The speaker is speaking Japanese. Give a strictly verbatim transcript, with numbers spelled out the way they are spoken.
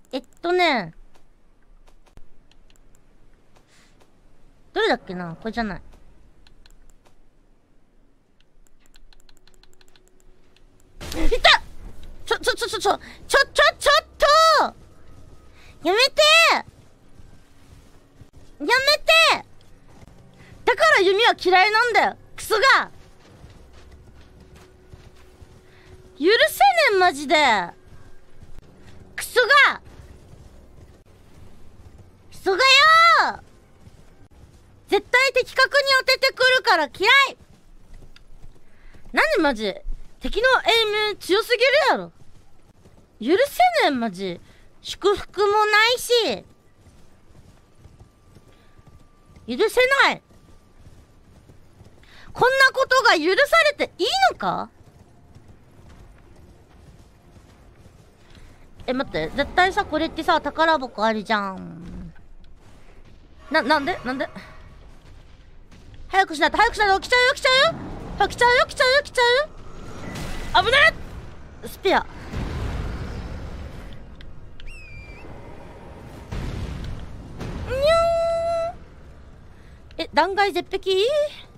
えっとね。どれだっけな、これじゃない。いた！ちょ、ちょ、ちょ、ちょ、ちょ、ちょ、ちょ、ちょっとやめてやめてだから弓は嫌いなんだよ、クソが許せねん、マジでクソがクソがよー絶対的確に当ててくるから嫌い。何マジ敵のエイム強すぎるやろ。許せねん、マジ。祝福もないし許せない。こんなことが許されていいのか。え、待って、絶対さ、これってさ、宝箱あるじゃん。な、なんでなんで早くしないと、早くしないと、来ちゃうよ、来ちゃうよ、来ちゃうよ、来ちゃうよ、来ちゃうよ。危ねえ。スペア。にょーん。え、断崖絶壁。